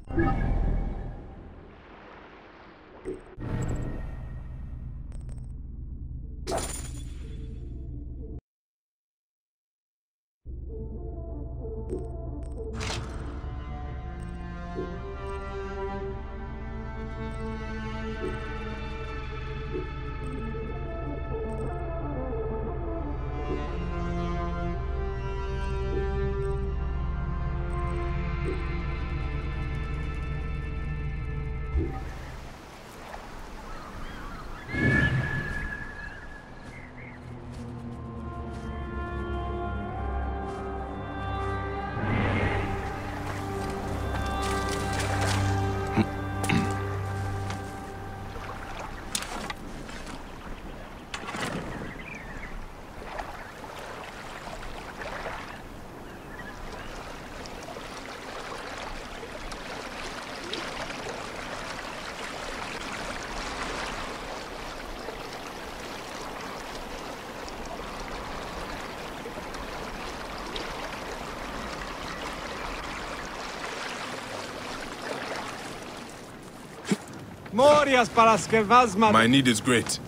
My need is great.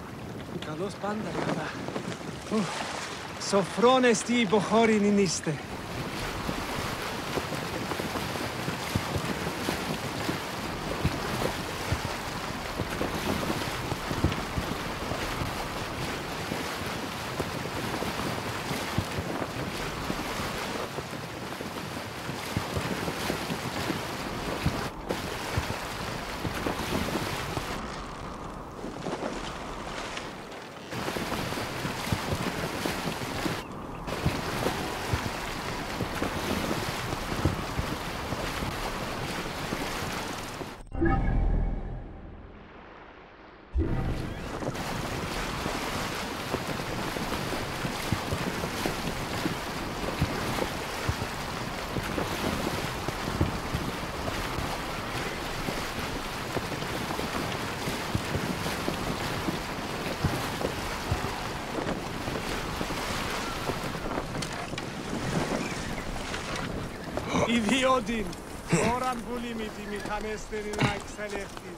Sofrones ti bohorin iniste. Idiodin, oran bulimiti mi canesterin axeleftis.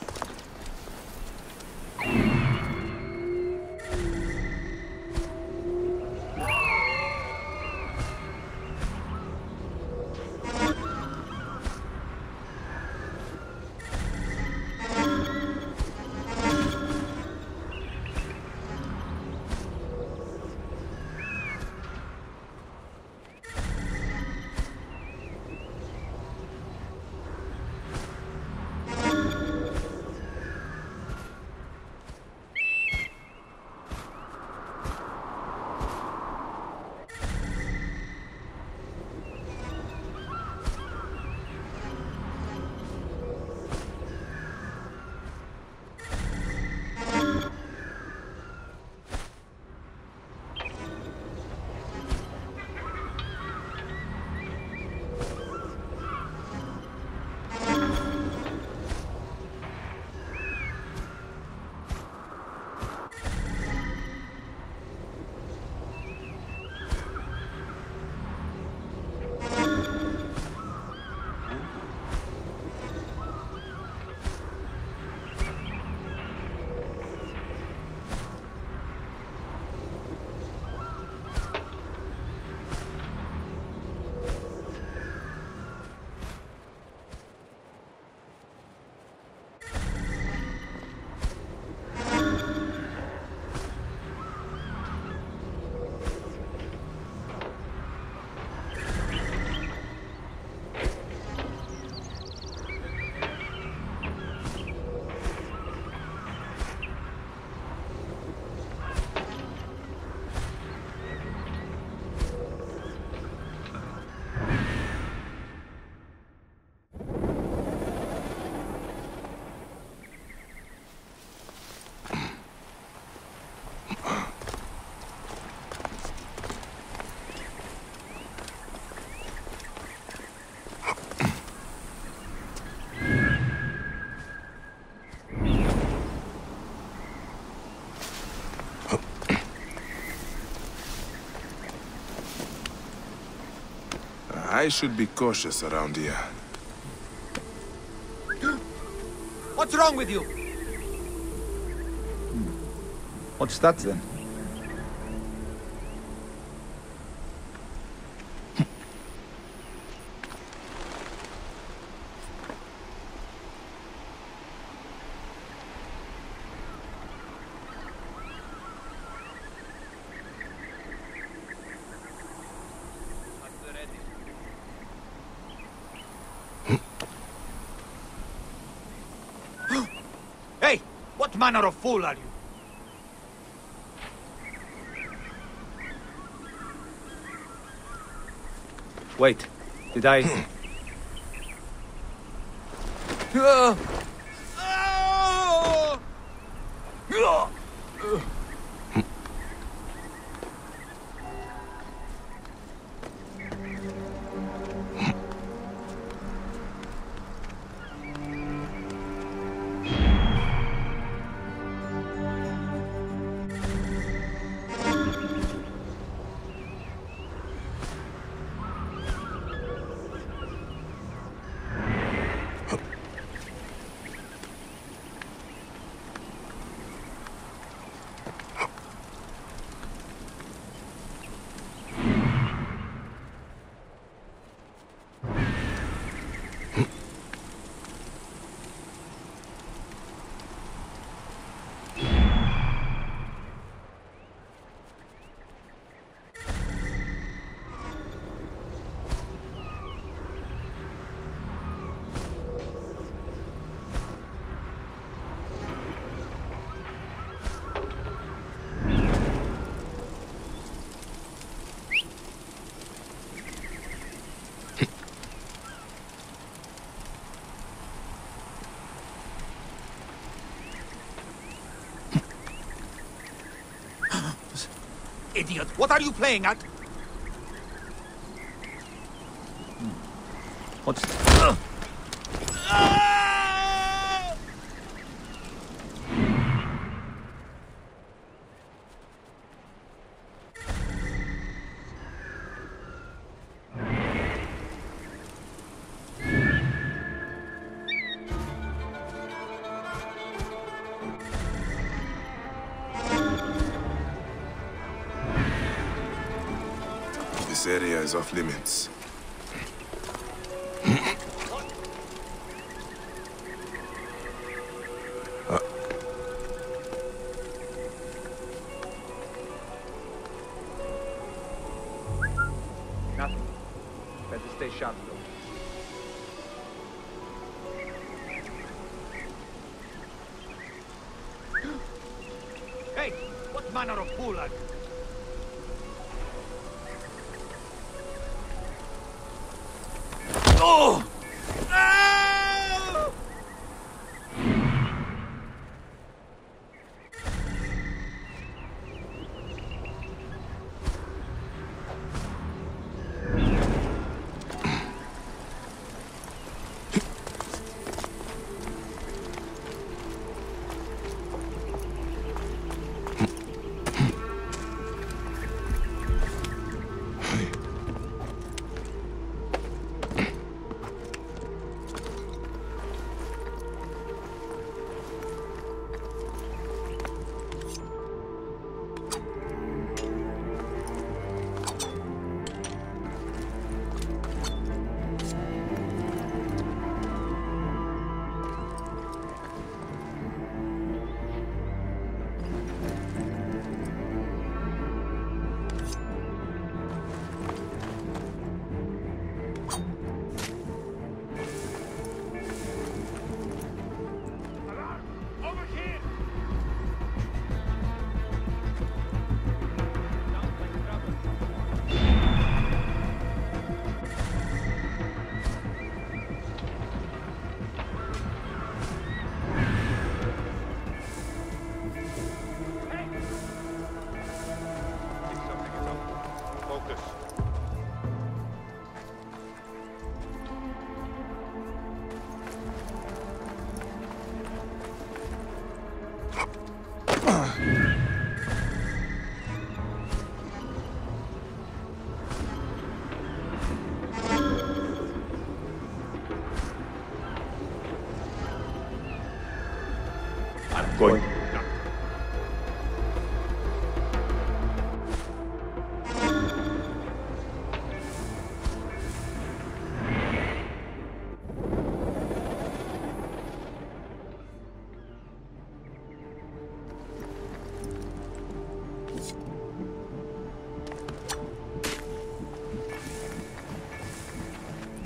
I should be cautious around here. What's wrong with you? What's that then? Hey! What manner of fool are you? Wait, did I... Idiot! What are you playing at? What's... This area is off limits. Nothing. Better stay sharp, though. Hey! What manner of fool are you? Oh! Ah!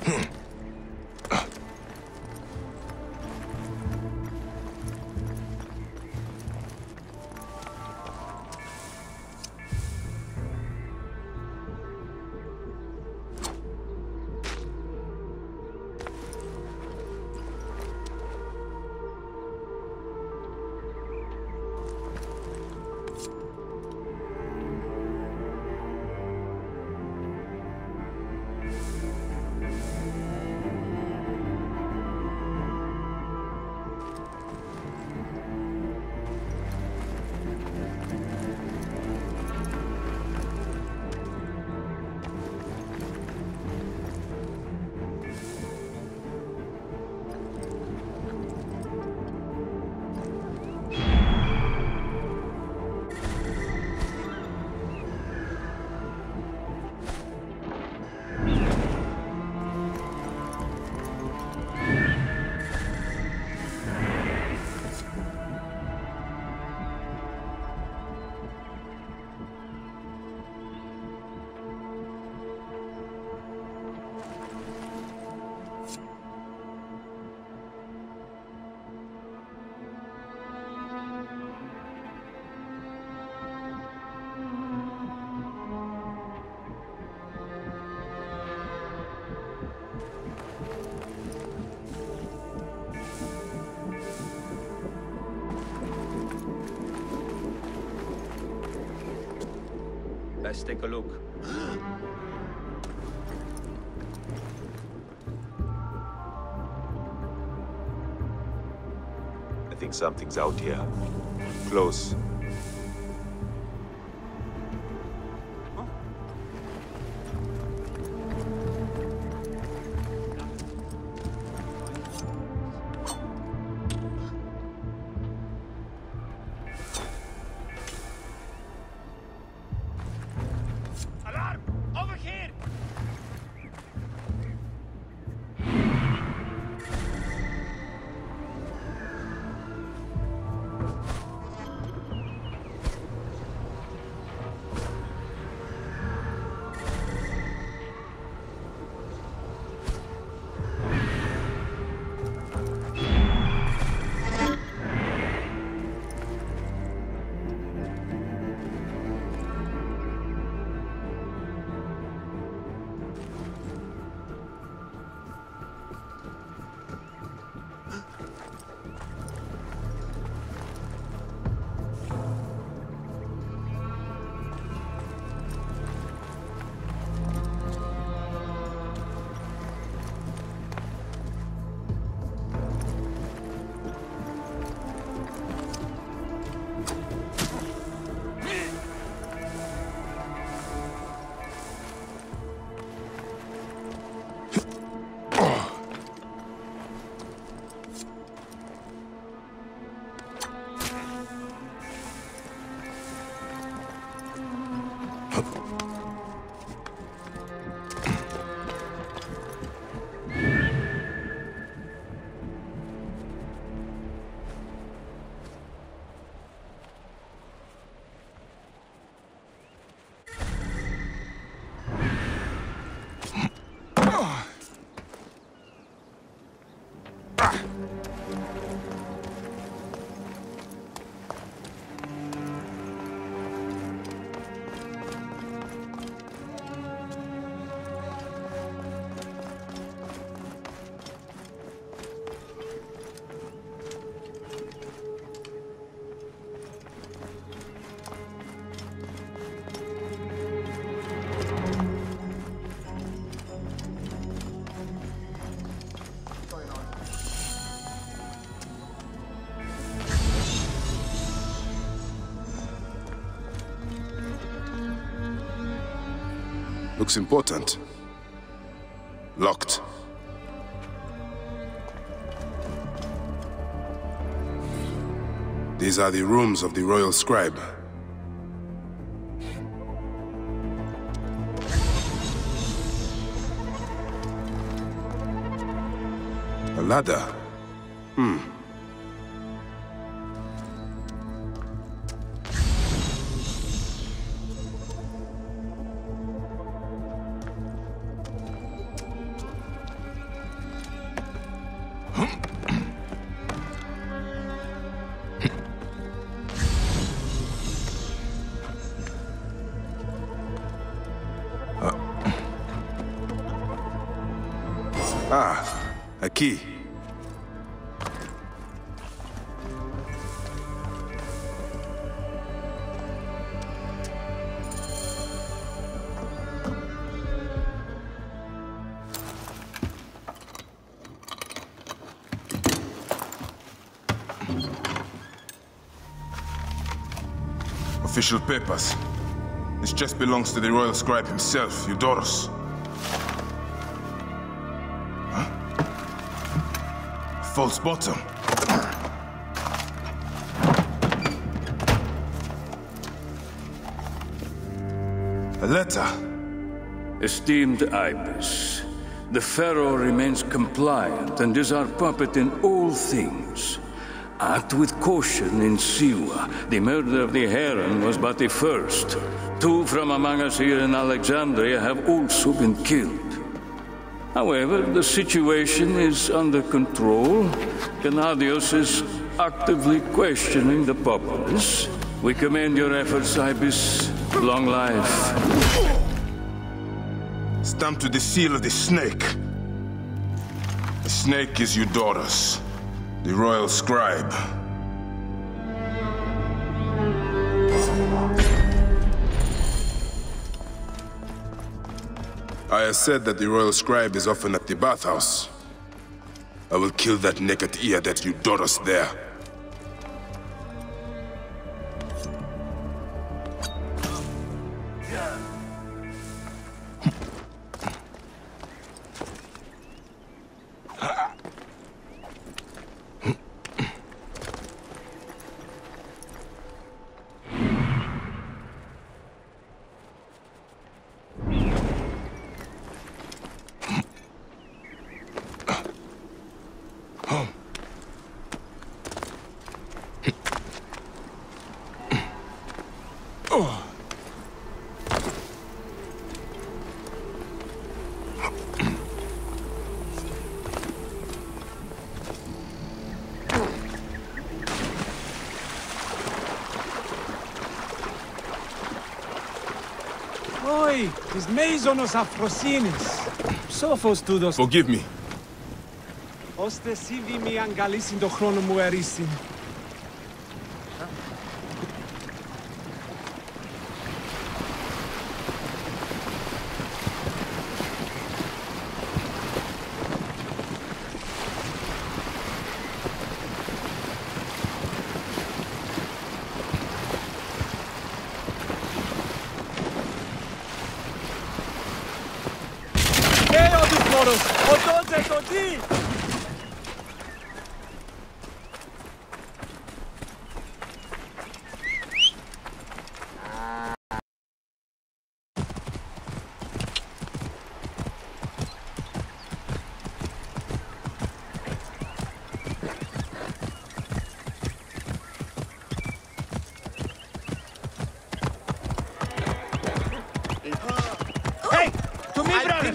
Let's take a look. I think something's out here. Close. Alarm! Over here! Looks important. Locked. These are the rooms of the royal scribe. A ladder. Ah, a key. Official papers. This chest belongs to the royal scribe himself, Eudoros. Huh? False bottom. A letter. Esteemed Ibis, the Pharaoh remains compliant and is our puppet in all things. Act with caution in Siwa. The murder of the Heron was but the first. 2 from among us here in Alexandria have also been killed. However, the situation is under control. Gennadios is actively questioning the populace. We commend your efforts, Ibis. Long life. Stamped with the seal of the snake. The snake is Eudoros, the royal scribe. I said that the royal scribe is often at the bathhouse. I will kill that naked ear that Eudoros there. Oi, τις μέιζονος αφροσύνης. Ψόφος τούτος. Forgive me. Ώστε σίβη μη αγκαλίσιν το χρόνο μου ερίσιν. Ο Τότζε το τι! Hey! To me, brother!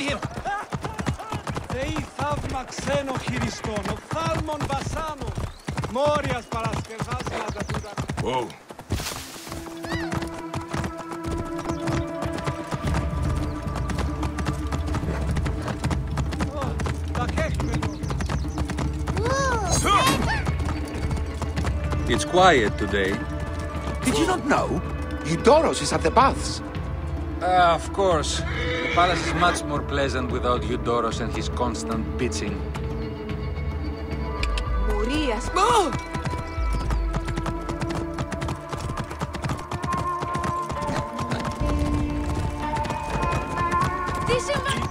Θεοί θαύμα ξένο χειριστών, οφθάλμων βασάνων. Μόριας παρασκευάσματα τούτα. Whoa. Τα κέχμενο. It's quiet today. Did you not know? Eudoros is at the baths. Of course. The palace is much more pleasant without Eudoros and his constant bitching. Μουρίας. Τι σημαίνει?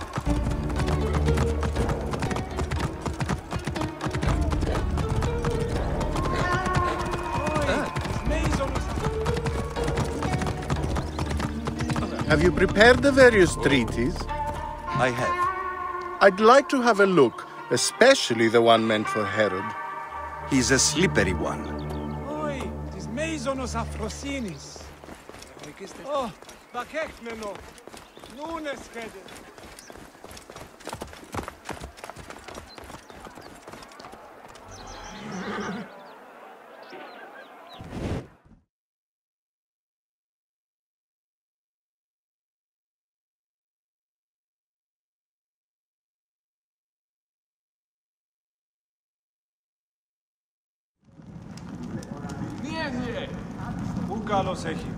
Have you prepared the various treaties? I have. I'd like to have a look, especially the one meant for Herod. He's a slippery one. Oi, τις μέιζονος αφροσύνης. Τα κέχμενο. Νούνες χέδε. καλός έχει.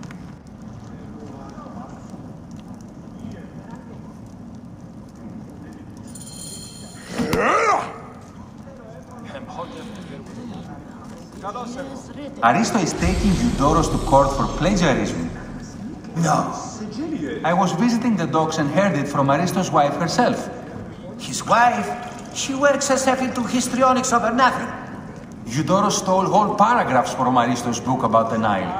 Aristo is taking Eudoros to court for plagiarism. No. I was visiting the docks and heard it from Aristo's wife herself. His wife? She works herself into histrionics over nothing. Eudoros stole whole paragraphs from Aristo's book about the Nile.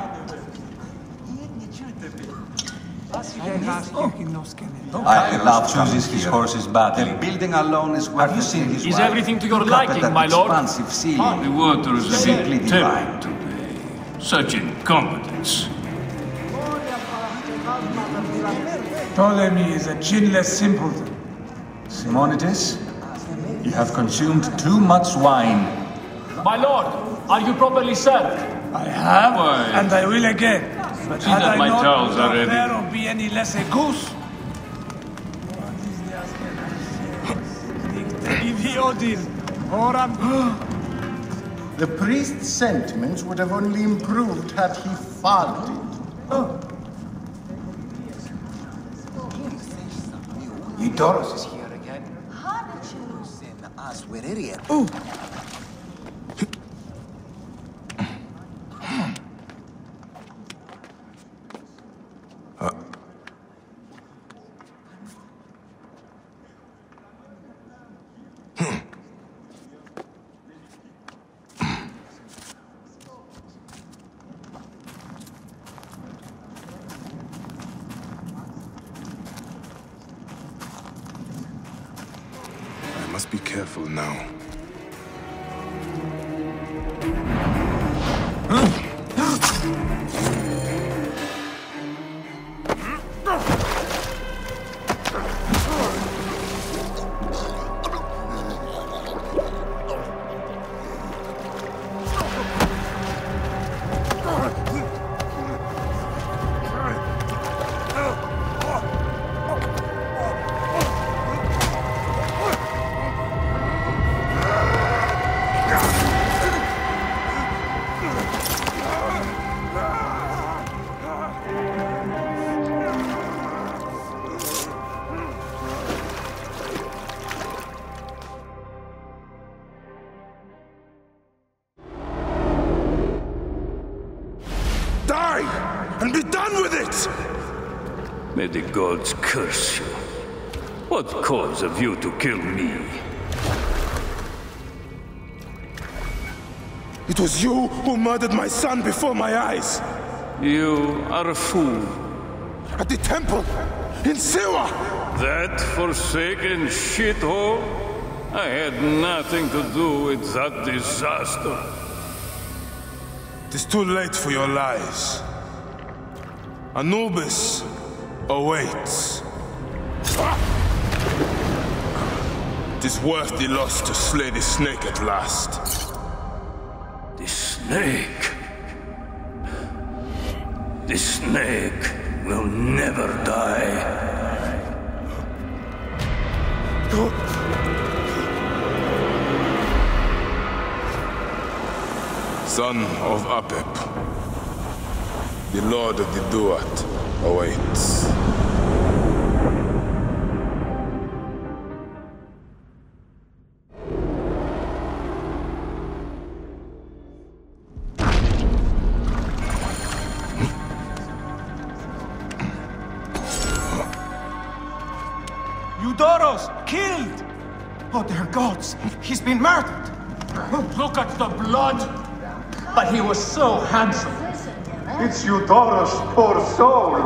I love chooses his horses badly. The building alone is worth Have you seen his Is wife? everything to your Look up at liking, that my lord? expansive ceiling. The water is a Simply bit divine. tepid today. Such incompetence. Ptolemy is a chinless simpleton. Simonides, you have consumed too much wine. My lord, are you properly served? I have, Why? and I will again. But See had that I my not, towels would are the ready. pharaoh be any less a goose? The priest's sentiments would have only improved had he farted. Eudoros is here again. We're idiots. I must be careful now. Die! And be done with it! May the gods curse you. What cause have you to kill me? It was you who murdered my son before my eyes! You are a fool. At the temple! In Siwa! That forsaken shithole? I had nothing to do with that disaster. It is too late for your lies. Anubis awaits. It is worth the loss to slay the snake at last. The snake? The snake will never die. Son of Apep, the Lord of the Duat awaits. Eudoros, killed! Oh, dear gods, he's been murdered! Look at the blood! But he was so handsome. It's Eudoros, poor soul!